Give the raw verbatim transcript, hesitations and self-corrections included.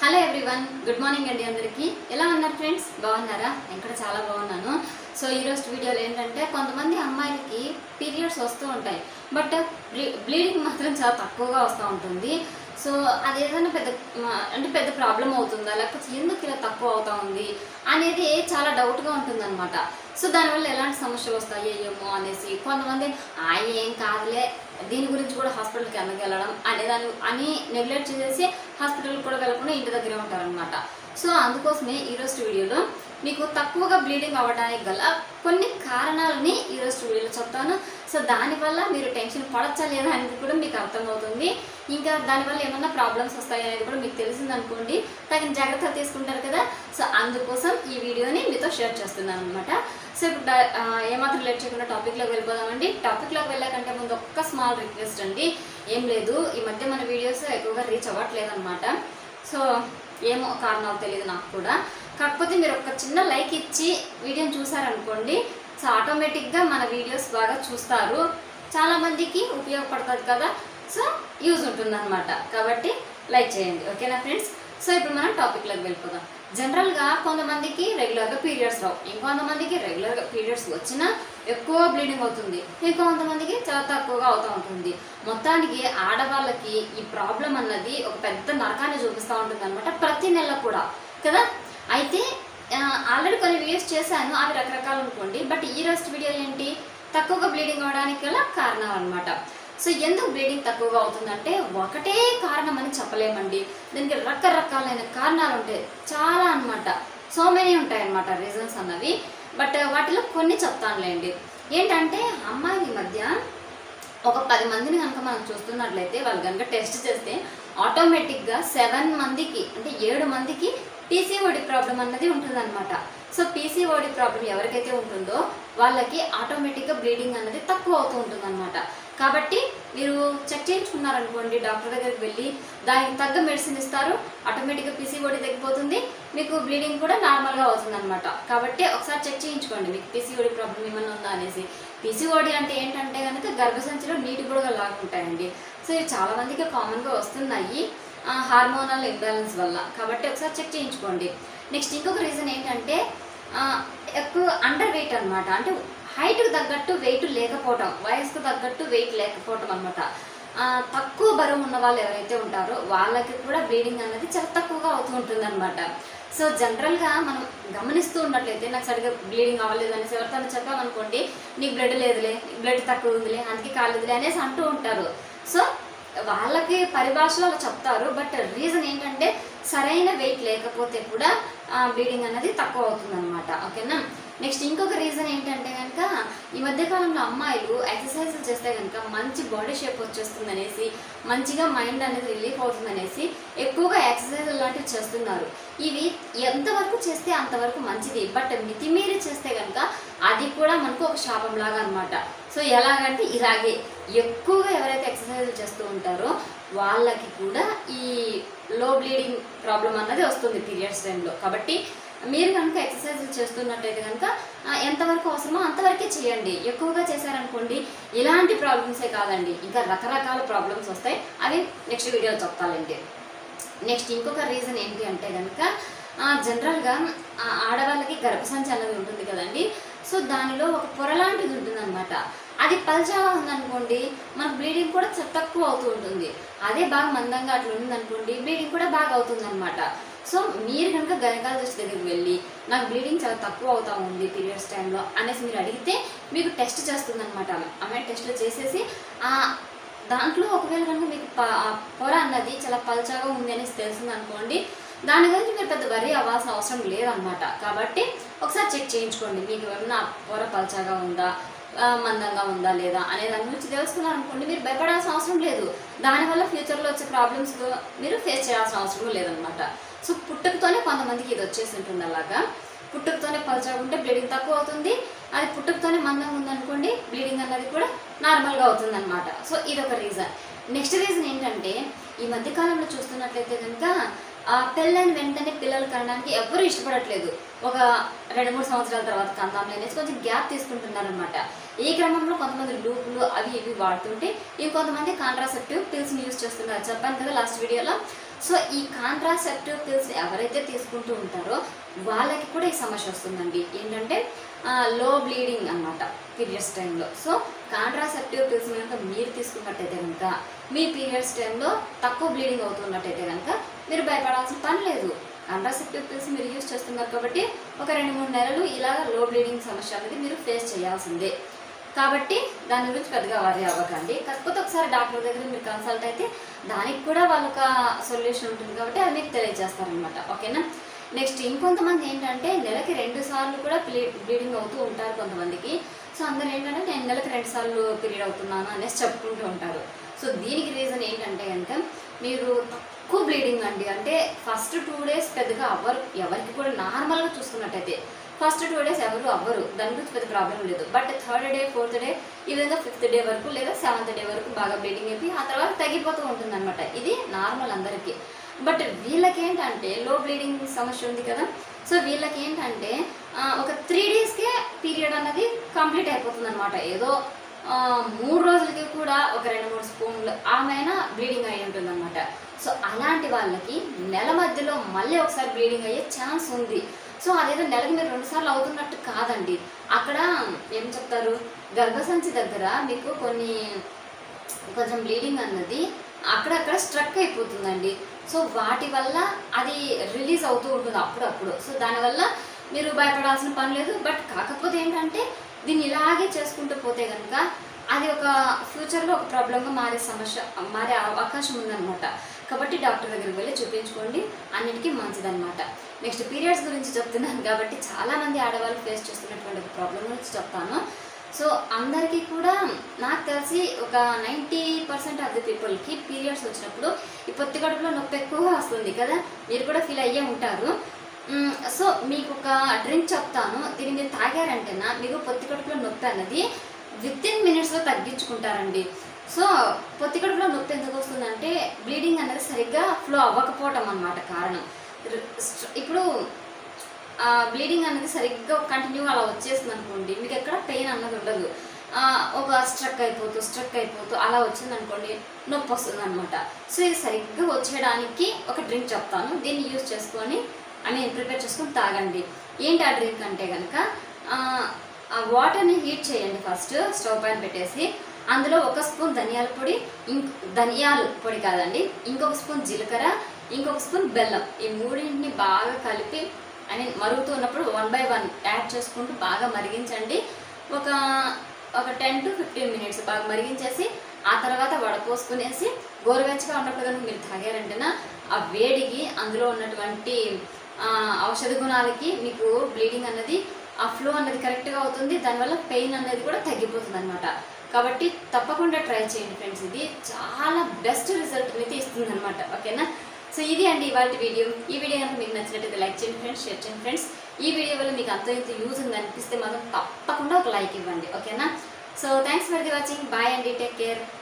Hello everyone, good morning అండి. అందరికీ ఎలా ఉన్నారు ఫ్రెండ్స్? బాగున్నారా? నేను కూడా చాలా బాగున్నాను. సో ఈరోజు వీడియోలో ఏంటంటే, కొంతమంది అమ్మాయిలకి పీరియడ్స్ వస్తూ ఉంటాయి, బట్ బ్లీడింగ్ మాత్రం చాలా తక్కువగా వస్తూ ఉంటుంది. సో అది ఏదైనా పెద్ద అంటే పెద్ద ప్రాబ్లం అవుతుందా, లేకపోతే ఎందుకు ఇలా తక్కువ అవుతా ఉంది అనేది చాలా డౌట్గా ఉంటుందన్నమాట. సో దానివల్ల ఎలాంటి సమస్యలు వస్తాయి ఏమో అనేసి కొంతమంది ఆ ఏం కాదులే, దీని గురించి కూడా హాస్పిటల్కి ఎందుకు వెళ్ళడం అనేదాన్ని అని నెగ్లెక్ట్ చేసేసి హాస్పిటల్కి కూడా వెళ్ళకుండా ఇంటి దగ్గరే ఉంటారనమాట. సో అందుకోసమే ఈరోజు వీడియోలో మీకు తక్కువగా బ్లీడింగ్ అవ్వడానికి గల కొన్ని కారణాలని ఈరోజు వీడియోలో చెప్తాను. సో దానివల్ల మీరు టెన్షన్ పడచ్చా లేదా అనేది కూడా మీకు అర్థమవుతుంది. ఇంకా దానివల్ల ఏమన్నా ప్రాబ్లమ్స్ వస్తాయి అనేది కూడా మీకు తెలిసింది అనుకోండి, తగిన జాగ్రత్తలు తీసుకుంటారు కదా. సో అందుకోసం ఈ వీడియోని మీతో షేర్ చేస్తున్నాను అనమాట. సో ఇప్పుడు ఏమాత్రం లేట్ చేయకుండా టాపిక్లోకి వెళ్ళిపోదామండి. టాపిక్లోకి వెళ్ళాకంటే ముందు ఒక్క స్మాల్ రిక్వెస్ట్ అండి. ఏం లేదు, ఈ మధ్య మన వీడియోస్ ఎక్కువగా రీచ్ అవ్వట్లేదు అనమాట. సో ఏమో కారణాలు తెలియదు నాకు కూడా. కాకపోతే మీరు ఒక చిన్న లైక్ ఇచ్చి వీడియోని చూసారనుకోండి, సో ఆటోమేటిక్గా మన వీడియోస్ బాగా చూస్తారు, చాలామందికి ఉపయోగపడుతుంది కదా. సో యూజ్ ఉంటుంది అనమాట. కాబట్టి లైక్ చేయండి, ఓకేనా ఫ్రెండ్స్? సో ఇప్పుడు మనం టాపిక్లోకి వెళ్ళిపోదాం. జనరల్గా కొంతమందికి రెగ్యులర్గా పీరియడ్స్ రావు, ఇంకొంతమందికి రెగ్యులర్గా పీరియడ్స్ వచ్చినా ఎక్కువ బ్లీడింగ్ అవుతుంది, ఇంకొంతమందికి చాలా తక్కువగా అవుతూ ఉంటుంది. మొత్తానికి ఆడవాళ్ళకి ఈ ప్రాబ్లం అన్నది ఒక పెద్ద నరకాన్ని చూపిస్తూ ఉంటుంది అనమాట, ప్రతి నెల కూడా కదా. అయితే ఆల్రెడీ కొన్ని వీడియోస్ చేశాను, అవి రకరకాలు అనుకోండి. బట్ ఈ రోజు వీడియో ఏంటి, తక్కువగా బ్లీడింగ్ అవడానికి గల కారణాలు అనమాట. సో ఎందుకు బ్లీడింగ్ తక్కువగా అవుతుందంటే ఒకటే కారణం అని చెప్పలేమండి, దీనికి రకరకాలైన కారణాలు ఉంటాయి, చాలా అనమాట. సో మెనీ ఉంటాయి అన్నమాట రీజన్స్ అన్నవి. బట్ వాటిలో కొన్ని చెప్తానులేండి. ఏంటంటే అమ్మాయిల ఈ మధ్య ఒక పది మందిని కనుక మనం చూస్తున్నట్లయితే, వాళ్ళు కనుక టెస్ట్ చేస్తే ఆటోమేటిక్గా సెవెన్ మందికి అంటే ఏడు మందికి పీసీఓడి ప్రాబ్లం అన్నది ఉంటుందన్నమాట. సో పీసీఓడి ప్రాబ్లం ఎవరికైతే ఉంటుందో వాళ్ళకి ఆటోమేటిక్గా బ్లీడింగ్ అన్నది తక్కువ అవుతూ ఉంటుందన్నమాట. కాబట్టి మీరు చెక్ చేయించుకున్నారనుకోండి, డాక్టర్ దగ్గరికి వెళ్ళి దానికి తగ్గ మెడిసిన్ ఇస్తారు, ఆటోమేటిక్గా పీసీఓడి తగ్గిపోతుంది, మీకు బ్లీడింగ్ కూడా నార్మల్గా అవుతుంది అనమాట. కాబట్టి ఒకసారి చెక్ చేయించుకోండి మీకు పీసీఓడి ప్రాబ్లం ఏమైనా ఉందా అనేసి. పీసీఓడి అంటే ఏంటంటే కనుక గర్భసంచిలో నీటి బుడగలు లాగా ఉంటాయండి. సో ఇవి చాలామందికి కామన్గా వస్తున్నాయి హార్మోనల్ ఇంబ్యాలెన్స్ వల్ల. కాబట్టి ఒకసారి చెక్ చేయించుకోండి. నెక్స్ట్ ఇంకొక రీజన్ ఏంటంటే ఎక్కువ అండర్ వెయిట్ అనమాట, అంటే హైట్కి తగ్గట్టు వెయిట్ లేకపోవటం, వయసుకు తగ్గట్టు వెయిట్ లేకపోవటం అనమాట. తక్కువ బరువు ఉన్న వాళ్ళు ఎవరైతే ఉంటారో వాళ్ళకి కూడా బ్లీడింగ్ అనేది చాలా తక్కువగా అవుతూ ఉంటుంది అనమాట. సో జనరల్గా మనం గమనిస్తూ ఉన్నట్లయితే, నాకు సరిగ్గా బ్లీడింగ్ అవ్వలేదు అనేసి ఎవరితో చెప్పామనుకోండి, నీకు బ్లడ్ లేదులే, బ్లడ్ తక్కువ ఉందిలే, అందుకే కాలేదులే అనేసి అంటూ ఉంటారు. సో వాళ్ళకి పరిభాషలో చెప్తారు, బట్ రీజన్ ఏంటంటే సరైన వెయిట్ లేకపోతే కూడా బ్లీడింగ్ అనేది తక్కువ అవుతుంది అనమాట, ఓకేనా. నెక్స్ట్ ఇంకొక రీజన్ ఏంటంటే కనుక ఈ మధ్యకాలంలో అమ్మాయిలు ఎక్సర్సైజులు చేస్తే కనుక మంచి బాడీ షేప్ వచ్చేస్తుంది అనేసి, మంచిగా మైండ్ అనేది రిలీఫ్ అవుతుంది అనేసి ఎక్కువగా ఎక్సర్సైజులు లాంటివి చేస్తున్నారు. ఇవి ఎంతవరకు చేస్తే అంతవరకు మంచిది, బట్ మితిమీరి చేస్తే కనుక అది కూడా మనకు ఒక శాపం లాగా అనమాట. సో ఎలాగంటే ఇలాగే ఎక్కువగా ఎవరైతే ఎక్సర్సైజులు చేస్తూ ఉంటారో వాళ్ళకి కూడా ఈ లో బ్లీడింగ్ ప్రాబ్లం అన్నది వస్తుంది పీరియడ్స్ టైంలో. కాబట్టి మీరు కనుక ఎక్సర్సైజులు చేస్తున్నట్టయితే కనుక ఎంతవరకు అవసరమో అంతవరకే చేయండి. ఎక్కువగా చేశారనుకోండి ఇలాంటి ప్రాబ్లమ్సే కాదండి, ఇంకా రకరకాల ప్రాబ్లమ్స్ వస్తాయి, అవి నెక్స్ట్ వీడియోలో చెప్తానండి. నెక్స్ట్ ఇంకొక రీజన్ ఏంటి అంటే కనుక జనరల్గా ఆడవాళ్ళకి గర్భసంచి అన్నది ఉంటుంది కదండి. సో దానిలో ఒక పొర లాంటిది ఉంటుంది అనమాట. అది పల్చగా ఉందనుకోండి మనకు బ్లీడింగ్ కూడా తక్కువ అవుతూ ఉంటుంది. అదే బాగా మందంగా అట్లా ఉందనుకోండి బ్లీడింగ్ కూడా బాగా అవుతుంది అనమాట. సో మీరు కనుక గైనకాలజిస్ట్ దగ్గరికి వెళ్ళి నాకు బ్లీడింగ్ చాలా తక్కువ అవుతా ఉంది పీరియడ్స్ టైంలో అనేసి మీరు అడిగితే మీకు టెస్ట్ చేస్తుంది అనమాట. ఆమె టెస్ట్లు చేసేసి దాంట్లో ఒకవేళ కనుక మీకు పొర అన్నది చాలా పల్చగా ఉంది అనేసి తెలిసింది అనుకోండి, దాని గురించి మీరు పెద్ద వరి అవ్వాల్సిన అవసరం లేదనమాట. కాబట్టి ఒకసారి చెక్ చేయించుకోండి, మీకు ఏమైనా పొర పల్చగా ఉందా, మందంగా ఉందా లేదా అనే దాని గురించి తెలుసుకున్నారనుకోండి, మీరు భయపడాల్సిన అవసరం లేదు. దానివల్ల ఫ్యూచర్లో వచ్చే ప్రాబ్లమ్స్ మీరు ఫేస్ చేయాల్సిన అవసరం లేదనమాట. సో పుట్టుకతోనే కొంతమందికి ఇది వచ్చేసి ఉంటుంది. అలాగా పుట్టుకతోనే పల్చగా ఉంటే బ్లీడింగ్ తక్కువ అవుతుంది, అది పుట్టుకతోనే మందంగా ఉందనుకోండి బ్లీడింగ్ అన్నది కూడా నార్మల్గా అవుతుంది అనమాట. సో ఇది ఒక రీజన్. నెక్స్ట్ రీజన్ ఏంటంటే ఈ మధ్యకాలంలో చూస్తున్నట్లయితే కనుక పెళ్ళైన వెంటనే పిల్లలు కనడానికి ఎవరు ఇష్టపడట్లేదు. ఒక రెండు మూడు సంవత్సరాల తర్వాత కందాంలో అనేసి కొంచెం గ్యాప్ తీసుకుంటున్నారనమాట. ఈ క్రమంలో కొంతమంది లూపులు అవి ఇవి వాడుతుంటే ఇంకొంతమంది కాంట్రాసెప్టివ్ పిల్స్ని యూజ్ చేస్తున్నారు. చెప్పాను కదా లాస్ట్ వీడియోలో. సో ఈ కాంట్రాసెప్టివ్ పిల్స్ ఎవరైతే తీసుకుంటూ ఉంటారో వాళ్ళకి కూడా ఈ సమస్య వస్తుందండి. ఏంటంటే లో బ్లీడింగ్ అన్నమాట పీరియడ్స్ టైంలో. సో కాంట్రాసెప్టివ్ పిల్స్ కనుక మీరు తీసుకున్నట్టయితే కనుక మీ పీరియడ్స్ టైంలో తక్కువ బ్లీడింగ్ అవుతున్నట్టయితే కనుక మీరు భయపడాల్సిన పని లేదు. కాంట్రాసెప్టివ్ పిల్స్ మీరు యూజ్ చేస్తున్నారు కాబట్టి ఒక రెండు మూడు నెలలు ఇలా లో బ్లీడింగ్ సమస్య అనేది మీరు ఫేస్ చేయాల్సిందే. కాబట్టి దాని గురించి పెద్దగా వరి అవ్వకండి. కాకపోతే ఒకసారి డాక్టర్ దగ్గర మీరు కన్సల్ట్ అయితే దానికి కూడా వాళ్ళొక సొల్యూషన్ ఉంటుంది కాబట్టి అది మీకు తెలియజేస్తారనమాట. ఓకేనా. నెక్స్ట్ ఇంకొంతమంది ఏంటంటే నెలకి రెండు సార్లు కూడా బ్లీ బ్లీడింగ్ అవుతూ ఉంటారు కొంతమందికి. సో అందరూ ఏంటంటే నేను నెలకి రెండు సార్లు పీరియడ్ అవుతున్నాను అనేసి చెప్పుకుంటూ ఉంటారు. సో దీనికి రీజన్ ఏంటంటే కనుక మీరు తక్కువ బ్లీడింగ్ అండి. అంటే ఫస్ట్ టూ డేస్ పెద్దగా అవ్వరు ఎవరికి కూడా నార్మల్గా చూసుకున్నట్టయితే ఫస్ట్ టూ డేస్ ఎవరు అవ్వరు, దాని గురించి పెద్ద ప్రాబ్లం లేదు. But third day fourth day ఈ విధంగా ఫిఫ్త్ డే వరకు లేదా సెవెంత్ డే వరకు బాగా బ్లీడింగ్ అయిపోయి ఆ తర్వాత తగ్గిపోతూ ఉంటుంది అనమాట. ఇది నార్మల్ అందరికీ. బట్ వీళ్ళకి ఏంటంటే లో బ్లీడింగ్ సమస్య ఉంది కదా. సో వీళ్ళకి ఏంటంటే ఒక త్రీ డేస్కే పీరియడ్ అన్నది కంప్లీట్ అయిపోతుంది అనమాట. ఏదో మూడు రోజులకి కూడా ఒక రెండు మూడు స్పూన్లు ఆమెనా బ్లీడింగ్ అయి ఉంటుంది అనమాట. సో అలాంటి వాళ్ళకి నెల మధ్యలో మళ్ళీ ఒకసారి బ్లీడింగ్ అయ్యే ఛాన్స్ ఉంది. సో అదేదో నెలకి మీరు రెండు సార్లు అవుతున్నట్టు కాదండి. అక్కడ ఏం చెప్తారు, గర్భసంచి దగ్గర మీకు కొన్ని కొంచెం బ్లీడింగ్ అన్నది అక్కడక్కడ స్ట్రక్ అయిపోతుందండి. సో వాటి వల్ల అది రిలీజ్ అవుతూ ఉంటుంది అప్పుడప్పుడు. సో దానివల్ల మీరు భయపడాల్సిన పని లేదు. బట్ కాకపోతే ఏంటంటే దీన్ని ఇలాగే చేసుకుంటూ పోతే కనుక అది ఒక ఫ్యూచర్లో ఒక ప్రాబ్లంగా మారే సమస్య మారే అవకాశం ఉందన్నమాట. కాబట్టి డాక్టర్ దగ్గరికి వెళ్ళి చూపించుకోండి, అన్నిటికీ మంచిదన్నమాట. నెక్స్ట్ పీరియడ్స్ గురించి చెప్తున్నాను కాబట్టి చాలామంది ఆడవాళ్ళు ఫేస్ చేస్తున్నటువంటి ఒక ప్రాబ్లం గురించి చెప్తాను. సో అందరికీ కూడా నాకు తెలిసి ఒక నైంటీ పర్సెంట్ ఆఫ్ ది పీపుల్కి పీరియడ్స్ వచ్చినప్పుడు ఈ పొత్తి కడుపులో నొప్పి ఎక్కువగా వస్తుంది కదా, మీరు కూడా ఫీల్ అయ్యే ఉంటారు. సో మీకు ఒక డ్రింక్ చెప్తాను, దీన్ని మీరు తాగారంటేనా మీకు పొత్తి కడుపులో నొప్పి అన్నది విత్ ఇన్ మినిట్స్లో తగ్గించుకుంటారండి. సో పొత్తి కడుపులో నొప్పి ఎందుకు వస్తుందంటే బ్లీడింగ్ అనేది సరిగ్గా ఫ్లో అవ్వకపోవటం అన్నమాట కారణం. ఇప్పుడు బ్లీడింగ్ అనేది సరిగ్గా కంటిన్యూగా అలా వచ్చేస్తుంది అనుకోండి, మీకు ఎక్కడ పెయిన్ అన్నది ఉండదు. ఒక స్ట్రక్ అయిపోతూ స్ట్రక్ అయిపోతూ అలా వచ్చింది అనుకోండి నొప్పి వస్తుంది అనమాట. సో ఇది సరిగ్గా వచ్చేయడానికి ఒక డ్రింక్ చెప్తాను, దీన్ని యూజ్ చేసుకొని ఐ మీన్ ప్రిపేర్ చేసుకొని తాగండి. ఏంటి ఆ డ్రింక్ అంటే కనుక వాటర్ని హీట్ చేయండి. ఫస్ట్ స్టవ్ పైన పెట్టేసి అందులో ఒక స్పూన్ ధనియాల పొడి, ఇంక ధనియాల పొడి కాదండి, ఇంకొక స్పూన్ జీలకర్ర, ఇంకొక స్పూన్ బెల్లం, ఈ మూడింటిని బాగా కలిపి ఐ మీన్ మరుగుతూ ఉన్నప్పుడు వన్ బై వన్ యాడ్ చేసుకుంటూ బాగా మరిగించండి. ఒక ఒక టెన్ టు ఫిఫ్టీన్ మినిట్స్ బాగా మరిగించేసి ఆ తర్వాత వడపోసుకునేసి గోరువెచ్చగా ఉన్నప్పుడు కనుక మీరు తాగారంటేనా ఆ వేడికి అందులో ఉన్నటువంటి ఔషధ గుణాలకి మీకు బ్లీడింగ్ అన్నది ఆ ఫ్లో అన్నది కరెక్ట్గా అవుతుంది. దానివల్ల పెయిన్ అనేది కూడా తగ్గిపోతుంది అనమాట. కాబట్టి తప్పకుండా ట్రై చేయండి ఫ్రెండ్స్, ఇది చాలా బెస్ట్ రిజల్ట్ అనేది ఇస్తుంది అనమాట. ఓకేనా. సో ఇది అండి ఇవాళ వీడియో. ఈ వీడియో కనుక మీకు నచ్చినట్టయితే లైక్ చేయండి ఫ్రెండ్స్, షేర్ చేయండి ఫ్రెండ్స్. ఈ వీడియో వల్ల మీకు అంత ఇంత యూజ్ ఉంది అనిపిస్తే మాత్రం తప్పకుండా ఒక లైక్ ఇవ్వండి. ఓకేనా. So thanks for the watching. Bye అండి, టేక్ కేర్.